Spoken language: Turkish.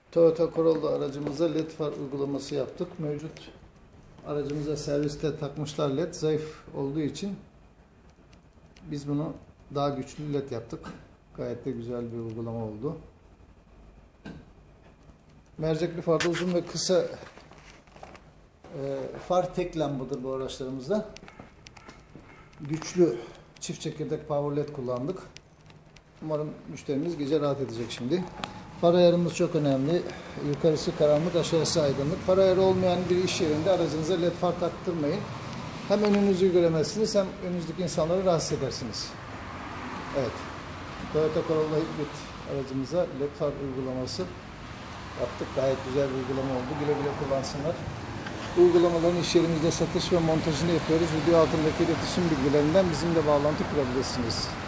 Toyota Corolla aracımıza led far uygulaması yaptık. Mevcut aracımıza serviste takmışlar led. Zayıf olduğu için biz bunu daha güçlü led yaptık. Gayet de güzel bir uygulama oldu. Mercekli farda uzun ve kısa far tek lambadır bu araçlarımızda. Güçlü çift çekirdek power led kullandık. Umarım müşterimiz gece rahat edecek şimdi. Far ayarımız çok önemli. Yukarısı karanlık, aşağısı aydınlık. Far ayarı olmayan bir iş yerinde aracınıza led far taktırmayın. Hem önünüzü göremezsiniz hem önünüzdeki insanları rahatsız edersiniz. Evet. Toyota Corolla Hybrid aracımıza led far uygulaması yaptık. Gayet güzel bir uygulama oldu. Güle güle kullansınlar. Bu uygulamaların iş yerimizde satış ve montajını yapıyoruz. Video altındaki iletişim bilgilerinden bizimle bağlantı kurabilirsiniz.